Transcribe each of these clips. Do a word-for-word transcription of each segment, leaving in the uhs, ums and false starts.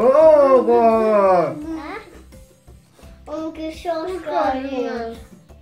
Oo gol. Onunki çok görünüyor.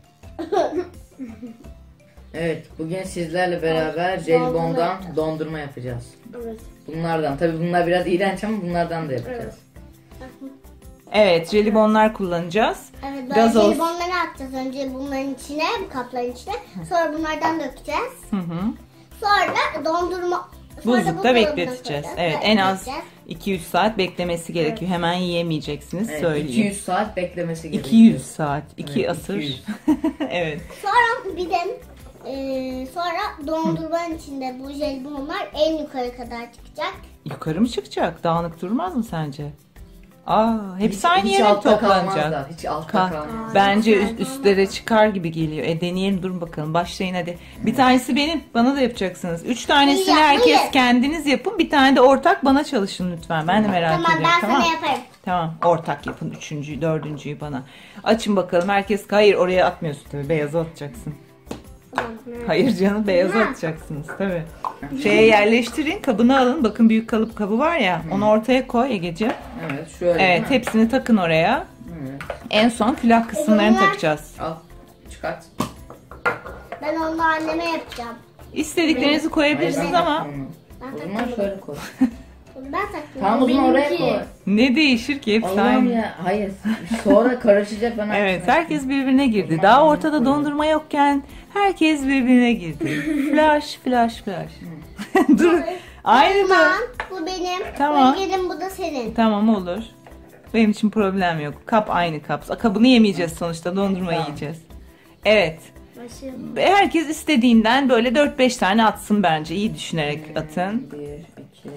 Evet, bugün sizlerle beraber jelibondan dondurma yapacağız. Evet. Bunlardan. Tabii bunlar biraz iğrenç ama bunlardan da yapacağız. Evet, jelibonlar kullanacağız. Evet, böyle Gazoz. jelibonları atacağız önce bunların içine, bu kapların içine. Sonra bunlardan dökeceğiz. Hı hı. Sonra dondurma... sonra Buzlukta buzdolabına bekleteceğiz. koyacağız. Evet, en az bekleyeceğiz. iki yüz saat beklemesi gerekiyor. Hemen yiyemeyeceksiniz, Evet, söyleyeyim. iki yüz saat beklemesi gerekiyor. iki yüz saat, iki Evet, asır. iki yüz. Evet. Sonra bir de e, sonra dondurmanın içinde bu jelibonlar en yukarı kadar çıkacak. Yukarı mı çıkacak? Dağınık durmaz mı sence? Aa, hepsi Hiç- aynı hiç yere altta toplanacak. kalmazlar, hiç altta Ka- kalmaz. Bence Güzel, üst, üstlere çıkar gibi geliyor. E deneyelim, durun bakalım. Başlayın hadi. Bir tanesi benim, bana da yapacaksınız. Üç tanesini Hayır, herkes hayır. kendiniz yapın. Bir tane de ortak bana çalışın lütfen. Ben de merak Tamam, ediyorum. ben Tamam. sana yaparım. Tamam, ortak yapın. Üçüncüyü, dördüncüyü bana. Açın bakalım. Herkes, hayır oraya atmıyorsun tabii. Beyazı atacaksın. Hayır canım, beyazı Ha. atacaksınız tabii. Şeye yerleştirin, kabını alın. Bakın büyük kalıp kabı var ya. Onu ortaya koy Egeciğim. Evet, şöyle. Evet, değil mi? hepsini takın oraya. Evet. En son külah kısımlarını Bunlar- takacağız. Al, çıkart. Ben onu anneme yapacağım. İstediklerinizi koyabilirsiniz Hayır, ben ama takmam. Ben O zaman takmadım. şöyle koy. Bunu ben taktım. Tamam, o zaman oraya koy. ne değişir ki hepsi Allah'ım aynı. ya, hayır. Sonra karışacak bana. Evet, herkes birbirine girdi. Daha ortada dondurma yokken herkes birbirine girdi. Flash, flash, flash. Dur. Aynı Tamam, da. bu benim. Tamam. Bu benim, bu da senin. Tamam, olur. Benim için problem yok. Kap aynı kap. Kabını yemeyeceğiz sonuçta. Dondurma Tamam. yiyeceğiz. Evet. Başlayalım. Herkes istediğinden böyle dört beş tane atsın bence. İyi düşünerek atın. Bir, iki,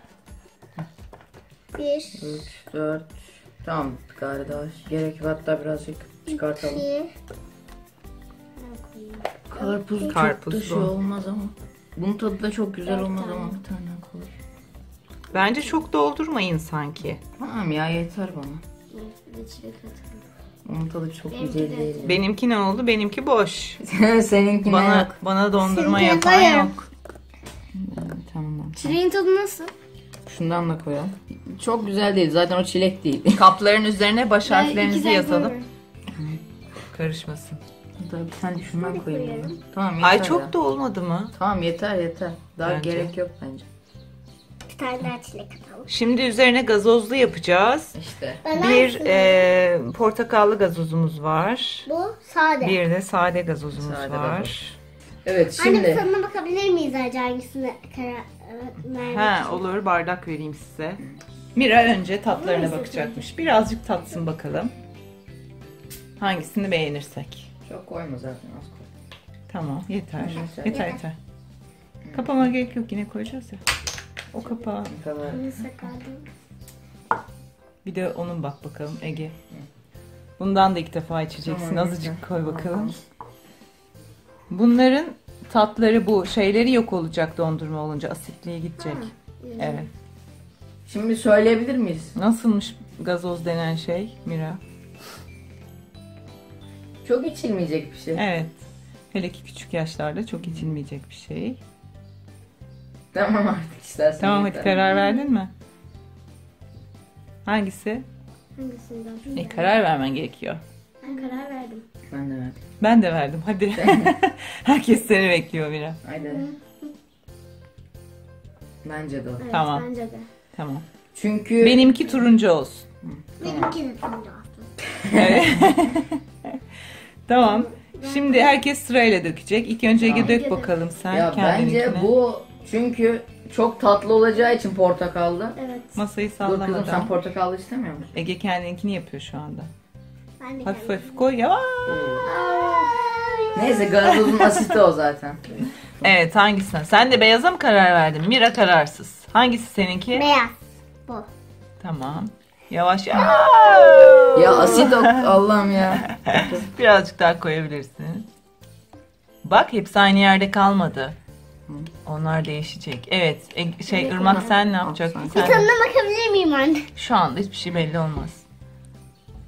Bir, üç, dört. Tamam galiba gerek yok, hatta birazcık çıkartalım. iki. Karpuz, Karpuz çok da şey bu. olmaz ama. Bunun tadı da çok güzel olmaz ama bir tane koy. Bence çok doldurmayın sanki. Tamam ya, yeter bana. Onun tadı çok Benimki güzel de. değil. Benimki ne oldu? Benimki boş. Seninkine Bana yok. bana dondurma Seninki yapan koyarım. yok. Tamam. Çileğin tadı nasıl? Şundan da koyalım. Çok güzel değil. Zaten o çilek değil. Kapların üzerine baş harflerinizi ikiden yazalım. koyarım. Karışmasın. Daha bir tane de şundan koyayım. ben. Tamam yeter Ay ya. çok da olmadı mı? Tamam yeter yeter. Daha Bence. gerek yok bence. Bir tane daha çilek atalım. Şimdi üzerine gazozlu yapacağız. İşte. Ben Bir hangisini- e, portakallı gazozumuz var. Bu sade. Bir de sade gazozumuz Sade var. gazoz. Evet Anne bir şimdi. tadına bakabilir miyiz acaba hangisine karar e, vermek Ha için? olur, bardak vereyim size. Mira önce tatlarına bakacakmış. Birazcık tatsın bakalım. Hangisini beğenirsek. Çok koyma zaten, az koy. Tamam, yeter. Yeter. Yeter yeter. Kapama gerek yok, yine koyacağız ya. O kapağı. Ne kadar. Neyse kaldı. Bir de onun bak bakalım Ege. Bundan da ilk defa içeceksin. Tamam, Azıcık yeter. koy bakalım. Bunların tatları, bu şeyleri yok olacak dondurma olunca. Asitliğe gidecek. Evet. Şimdi söyleyebilir miyiz? Nasılmış gazoz denen şey Mira? Çok içilmeyecek bir şey. Evet. Hele ki küçük yaşlarda çok içilmeyecek bir şey. Tamam artık istersen. Tamam, hadi yeter. karar verdin mi? Hangisi? Hangisinden? E, karar vermen gerekiyor. Ben karar verdim. Ben de verdim. Ben de verdim. Hadi. Herkes seni bekliyor Mira. Haydi. Bence de o. Evet, Tamam. bence de. Tamam. Çünkü Benimki turuncu olsun. Benimki de turuncu olsun. Evet. Tamam. Şimdi herkes sırayla dökecek. İlk önce Ege Tamam. dök bakalım sen ya kendininkine. bence bu çünkü çok tatlı olacağı için portakallı. Evet. Masayı Dur kızım, sen sallamadan. portakallı istemiyor musun? Ege kendininkini yapıyor şu anda. Ben de Hafif kendim. hafif koy. Yavaş. Neyse, gazozun asiti o zaten. Evet, hangisine? Sen de beyaza mı karar verdin? Mira kararsız. Hangisi seninki? Beyaz. Bu. Tamam. Yavaş. Ya asit o, Allah'ım ya. Birazcık daha koyabilirsin. Bak, hepsi aynı yerde kalmadı. Onlar değişecek. Evet. e- Şey Irmak, sen ne yapacaksın? Bir Sen tadına bakabilir miyim anne? şu anda hiçbir şey belli olmaz.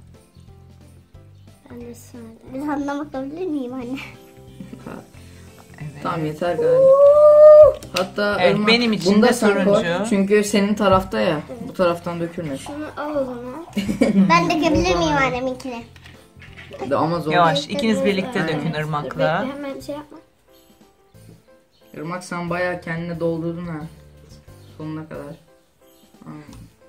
Ben de söyle. Bir tadına bakabilir miyim anne? Evet. Tamam yeter galiba. Hatta Evet, Irmak, benim için bunu da de sen koy. turuncu. Çünkü senin tarafta ya. Bu taraftan dökülmesin. Şunu al o zaman. Ben dökebilir miyim anneminkini? De ama zor. Yavaş, ikiniz birlikte Aynen. dökün Irmak'la. Hemen şey yapma. Irmak sen bayağı kendine doldurdun ha. Sonuna kadar. Aynen.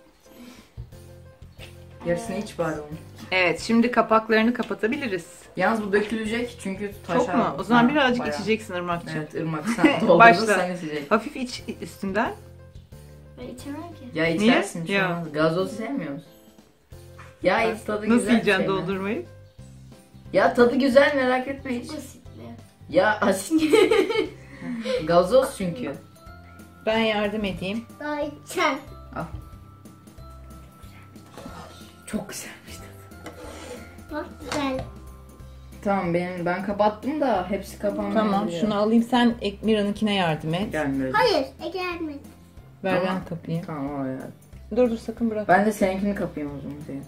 Yarısını iç bari onu. Evet, şimdi kapaklarını kapatabiliriz. Yalnız bu dökülecek çünkü taşar. Çok mu? O zaman Ha, birazcık bayağı. içeceksin Irmak'cığım. Evet Irmak sen doldurdun Başla. sen içeceksin. Hafif iç üstünden. Ben içemem ki. Ya içersin. Niye? Ya. Ya. Gazoz sevmiyor musun? Ya iç tadı Nasıl güzel. yiyeceksin şey mi? doldurmayı? Ya tadı güzel merak etme hiç. Ya asit. Gazoz çünkü. Ben yardım edeyim. Daha içeceğim. Çok güzelmiş. Bak güzel. Tamam benim ben kapattım da hepsi kapanmıyor. Tamam, şunu alayım, sen Mira'nınkine yardım et. Gelmiyor. Hayır, gelmedi. Ver Tamam. ben kapayım. Tamam o ya. Dur dur sakın bırak. Ben de seninkini kapayım o zaman diye.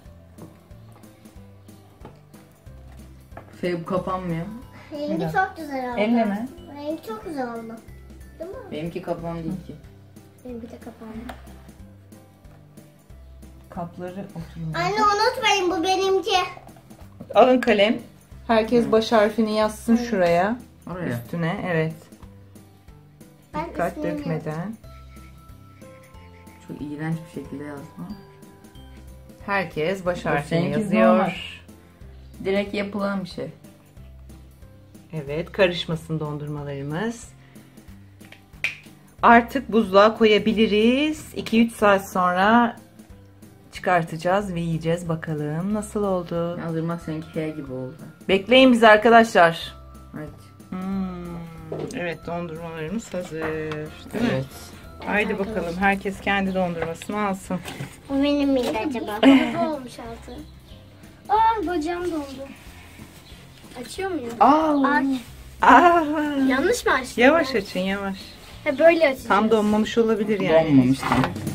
Şey bu kapanmıyor. Rengi çok güzel oldu. Elleme. Rengi çok güzel oldu. Değil mi? Benimki kapan değil ki. Benimki de kapandı. Kapları oturun. Anne unutmayın bu benimki. Alın kalem. Herkes baş harfini yazsın şuraya. Oraya. Üstüne, evet. Ben Dikkat ismimi yazdım. dökmeden. Çok iğrenç bir şekilde yazma. Herkes baş Yok, harfini seninki yazıyor. normal. Direkt yapılan bir şey. Evet, karışmasın dondurmalarımız. Artık buzluğa koyabiliriz. iki üç saat sonra çıkartacağız ve yiyeceğiz. Bakalım nasıl oldu. Yazdırmak seninki H gibi oldu. Bekleyin bizi arkadaşlar. Evet. Hmm, evet, dondurmalarımız hazır. Değil mi? Evet. Haydi bakalım, herkes kendi dondurmasını alsın. Bu benim miydi acaba? Ne olmuş altı? Aa bacağım dondu. Açıyor muyum? Aa, Aç. aa. Yanlış mı açtım? Yavaş ben? açın, yavaş. Ha böyle açacağız. Tam donmamış olabilir yani. Donmamış tam.